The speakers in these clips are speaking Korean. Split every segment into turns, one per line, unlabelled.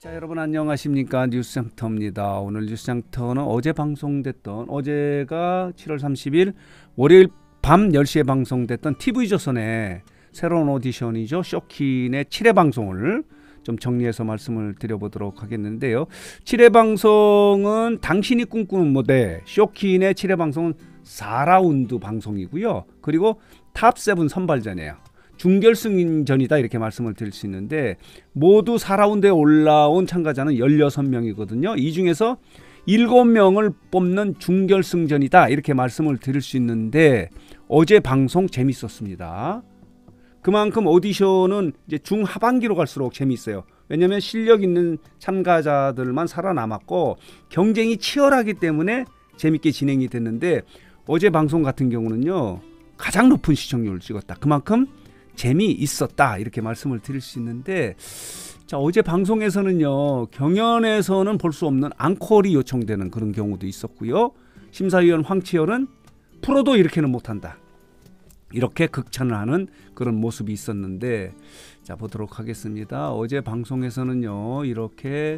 자, 여러분 안녕하십니까? 뉴스장터입니다. 오늘 뉴스장터는 어제 방송됐던, 어제가 7월 30일 월요일 밤 10시에 방송됐던 TV조선의 새로운 오디션이죠. 쇼킨의 7회 방송을 좀 정리해서 말씀을 드려보도록 하겠는데요. 7회 방송은 당신이 꿈꾸는 무대, 쇼킨의 7회 방송은 4라운드 방송이고요. 그리고 탑7 선발전이에요. 중결승전이다 이렇게 말씀을 드릴 수 있는데 모두 4라운드에 올라온 참가자는 16명이거든요. 이 중에서 7명을 뽑는 중결승전이다 이렇게 말씀을 드릴 수 있는데 어제 방송 재밌었습니다. 그만큼 오디션은 이제 중하반기로 갈수록 재밌어요. 왜냐하면 실력 있는 참가자들만 살아남았고 경쟁이 치열하기 때문에 재밌게 진행이 됐는데 어제 방송 같은 경우는요 가장 높은 시청률을 찍었다. 그만큼 재미있었다 이렇게 말씀을 드릴 수 있는데, 자, 어제 방송에서는요 경연에서는 볼 수 없는 앙콜이 요청되는 그런 경우도 있었고요. 심사위원 황치열은 프로도 이렇게는 못한다 이렇게 극찬을 하는 그런 모습이 있었는데, 자 보도록 하겠습니다. 어제 방송에서는요 이렇게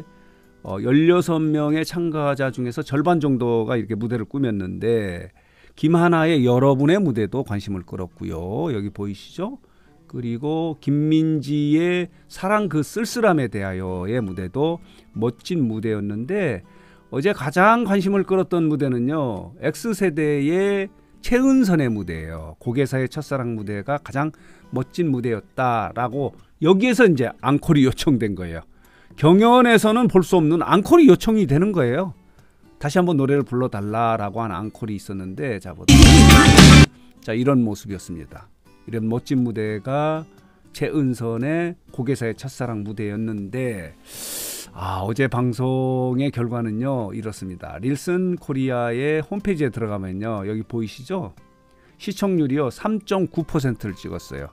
16명의 참가자 중에서 절반 정도가 이렇게 무대를 꾸몄는데 김하나의 여러분의 무대도 관심을 끌었고요. 여기 보이시죠? 그리고 김민지의 사랑 그 쓸쓸함에 대하여의 무대도 멋진 무대였는데 어제 가장 관심을 끌었던 무대는요 X세대의 최은선의 무대예요. 고개사의 첫사랑 무대가 가장 멋진 무대였다라고 여기에서 이제 앙콜이 요청된 거예요. 경연에서는 볼 수 없는 앙콜이 요청이 되는 거예요. 다시 한번 노래를 불러달라라고 한 앙콜이 있었는데 자 이런 모습이었습니다. 이런 멋진 무대가 최은선의 고개사의 첫사랑 무대였는데 어제 방송의 결과는요 이렇습니다. 릴슨 코리아의 홈페이지에 들어가면요 여기 보이시죠? 시청률이요 3.9%를 찍었어요.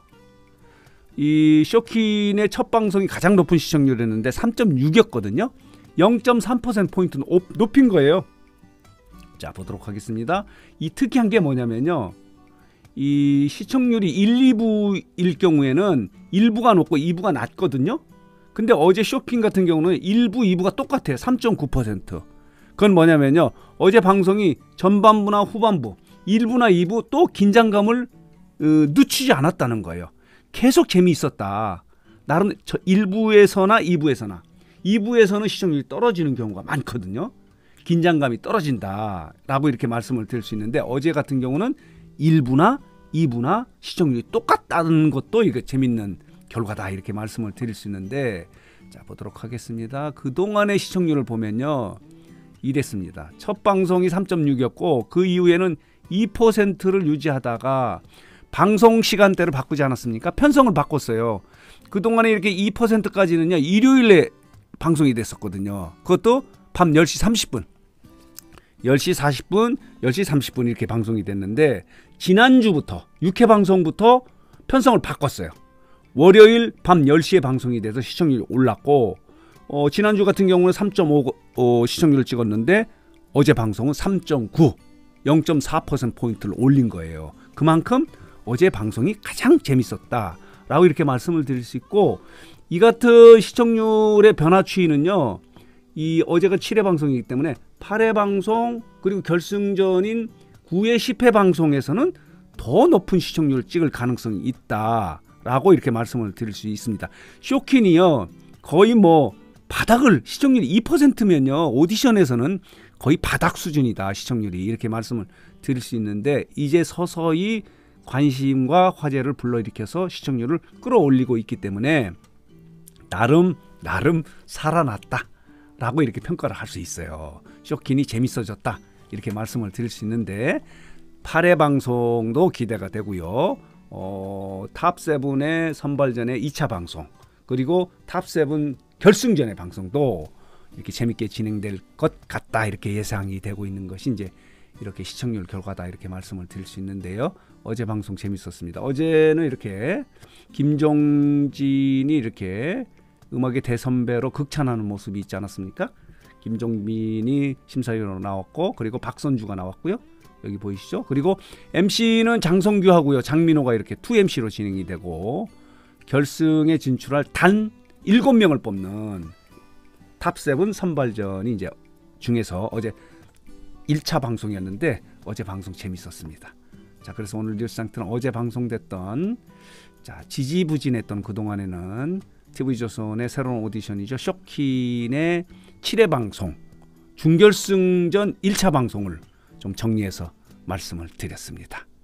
이 쇼킨의 첫 방송이 가장 높은 시청률이었는데 3.6이었거든요. 0.3%포인트 높인 거예요. 자 보도록 하겠습니다. 이 특이한 게 뭐냐면요 이 시청률이 1, 2부일 경우에는 1부가 높고 2부가 낮거든요. 근데 어제 쇼킨 같은 경우는 1부, 2부가 똑같아요. 3.9%. 그건 뭐냐면요 어제 방송이 전반부나 후반부 1부나 2부 또 긴장감을 늦추지 않았다는 거예요. 계속 재미있었다. 나름 1부에서나 2부에서나 2부에서는 시청률이 떨어지는 경우가 많거든요. 긴장감이 떨어진다 라고 이렇게 말씀을 드릴 수 있는데 어제 같은 경우는 1부나 2부나 시청률이 똑같다는 것도 이거 재밌는 결과다 이렇게 말씀을 드릴 수 있는데, 자 보도록 하겠습니다. 그동안의 시청률을 보면요 이랬습니다. 첫 방송이 3.6이었고 그 이후에는 2%를 유지하다가 방송 시간대를 바꾸지 않았습니까? 편성을 바꿨어요. 그동안에 이렇게 2%까지는요 일요일에 방송이 됐었거든요. 그것도 밤 10시 30분 10시 40분, 10시 30분 이렇게 방송이 됐는데 지난주부터 6회 방송부터 편성을 바꿨어요. 월요일 밤 10시에 방송이 돼서 시청률이 올랐고 지난주 같은 경우는 3.5 시청률을 찍었는데 어제 방송은 3.9, 0.4%포인트를 올린 거예요. 그만큼 어제 방송이 가장 재밌었다라고 이렇게 말씀을 드릴 수 있고, 이 같은 시청률의 변화 추이는요 이 어제가 7회 방송이기 때문에 8회 방송 그리고 결승전인 9회 10회 방송에서는 더 높은 시청률을 찍을 가능성이 있다라고 이렇게 말씀을 드릴 수 있습니다. 쇼킨이요 거의 뭐 바닥을 시청률이 2%면요 오디션에서는 거의 바닥 수준이다 시청률이 이렇게 말씀을 드릴 수 있는데 이제 서서히 관심과 화제를 불러일으켜서 시청률을 끌어올리고 있기 때문에 나름 살아났다 라고 이렇게 평가를 할 수 있어요. 쇼킨이 재밌어졌다 이렇게 말씀을 드릴 수 있는데 8회 방송도 기대가 되고요. 탑7의 선발전의 2차 방송 그리고 탑7 결승전의 방송도 이렇게 재밌게 진행될 것 같다 이렇게 예상이 되고 있는 것이 이제 이렇게 시청률 결과다 이렇게 말씀을 드릴 수 있는데요. 어제 방송 재밌었습니다. 어제는 이렇게 김종진이 이렇게 음악의 대선배로 극찬하는 모습이 있지 않았습니까? 김종민이 심사위원으로 나왔고 그리고 박선주가 나왔고요. 여기 보이시죠? 그리고 MC는 장성규하고요 장민호가 이렇게 2MC로 진행이 되고 결승에 진출할 단 7명을 뽑는 탑7 선발전이 이제 중에서 어제 1차 방송이었는데 어제 방송 재밌었습니다. 자, 그래서 오늘 뉴스상트는 어제 방송됐던 자, 지지부진했던 그동안에는 TV조선의 새로운 오디션이죠. 쇼킨의 7회 방송 준결승전 1차 방송을 좀 정리해서 말씀을 드렸습니다.